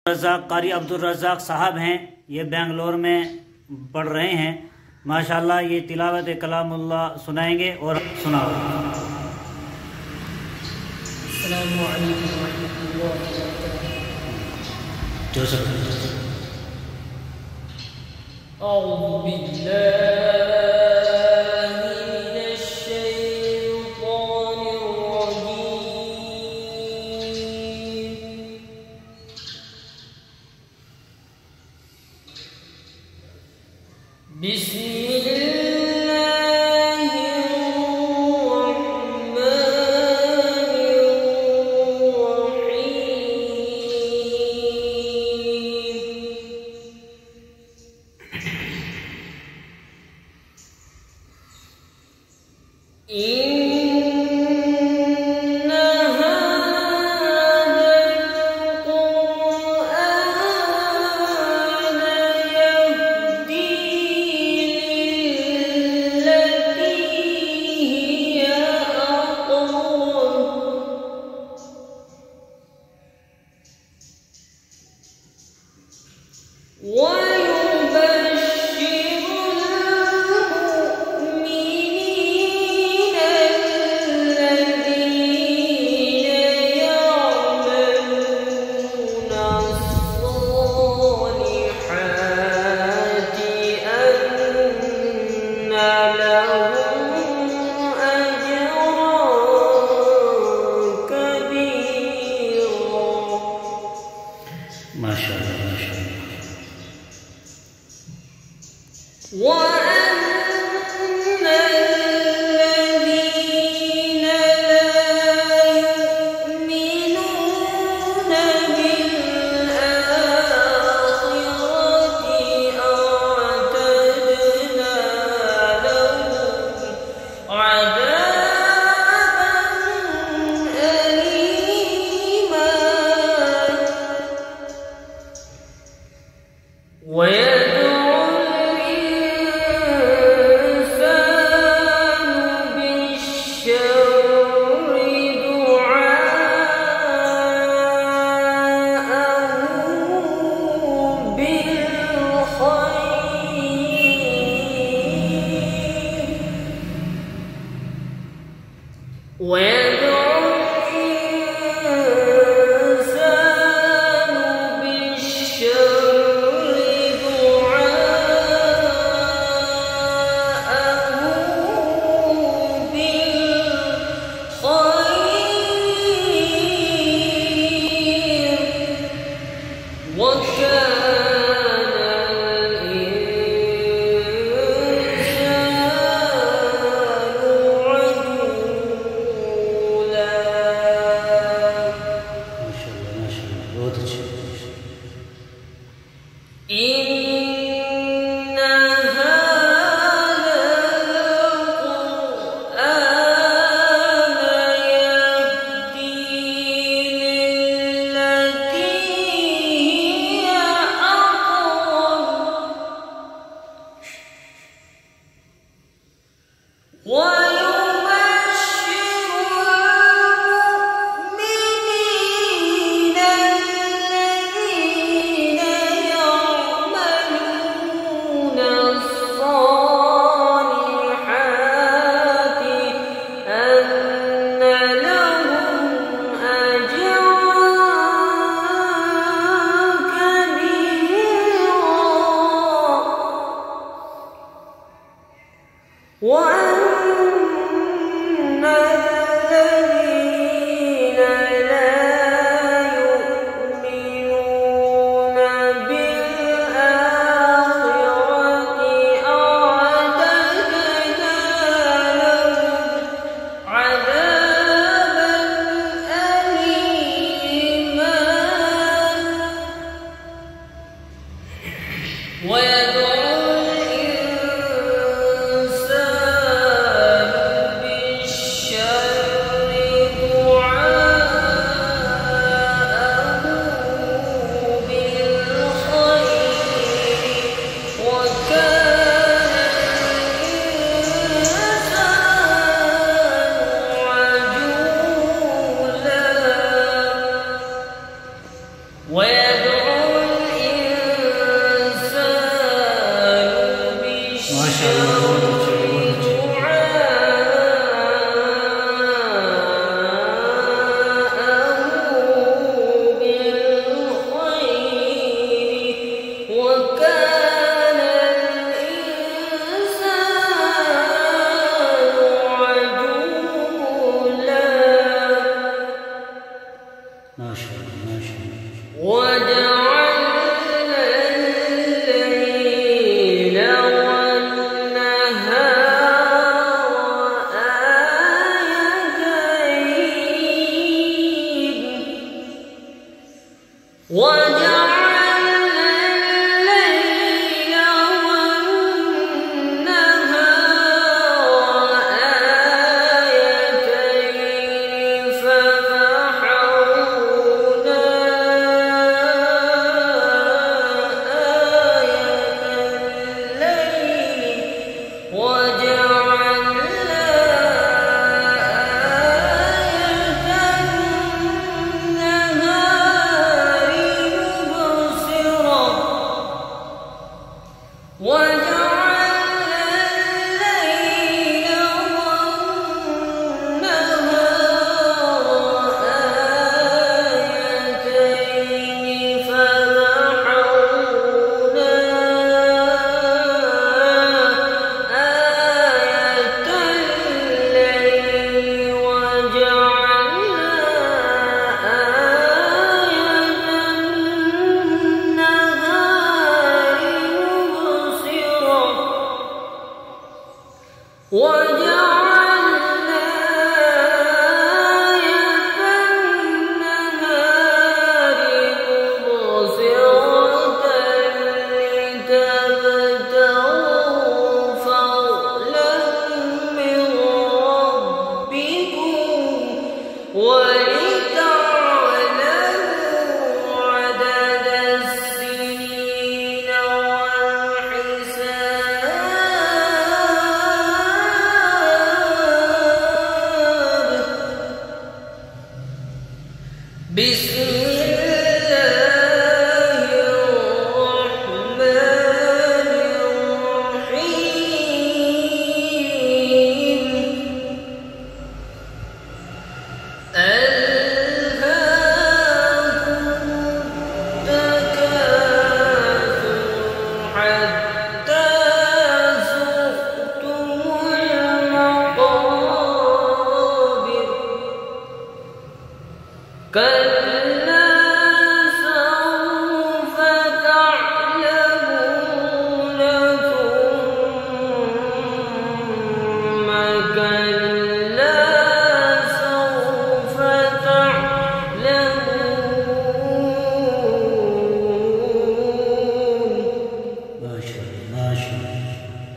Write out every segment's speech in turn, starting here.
रज़ाक कारी अब्दुल रज़ाक साहब हैं, ये बेंगलोर में पढ़ रहे हैं। माशाल्लाह ये तिलावत कलामुल्लाह सुनाएंगे और सुनाओ। अस्सलामु अलैकुम वरहमतुल्लाहि वबरकातुहू। जो सब अऊज़ु बिल्लाहि मिनश शैतानिर रजीम। ويدعو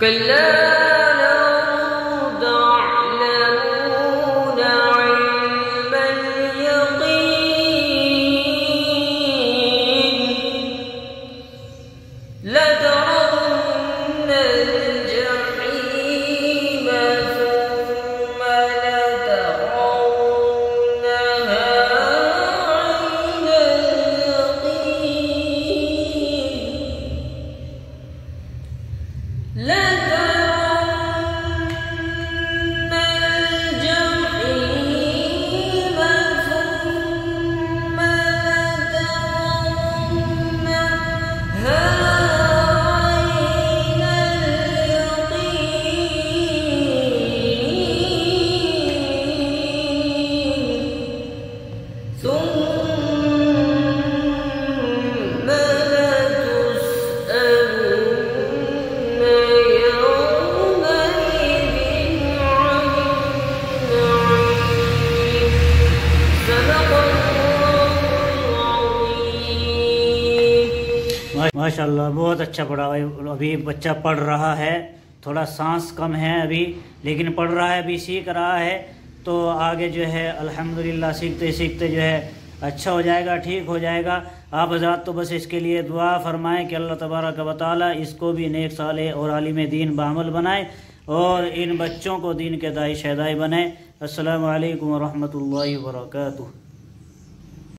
كلا لو تعلمون علم اليقين لترون الجحيم ثم لترونها عين اليقين لترون الجحيم ثم لترونها عين اليقين ثم لتسألن يومئذ عن النعيم صدق الله العظيم माशाल्लाह बहुत अच्छा पढ़ा। अभी बच्चा पढ़ रहा है, थोड़ा सांस कम है अभी, लेकिन पढ़ रहा है, अभी सीख रहा है। तो आगे जो है अल्हम्दुलिल्लाह सीखते सीखते जो है अच्छा हो जाएगा, ठीक हो जाएगा। आप हज़रात तो बस इसके लिए दुआ फरमाएं कि अल्लाह तबारक व तआला इसको भी नेक साले और आलिम दीन बामल बनाए और इन बच्चों को दीन के दाई शहदाई बनाए। अस्सलामु अलैकुम व रहमतुल्लाहि व बरकातुहू।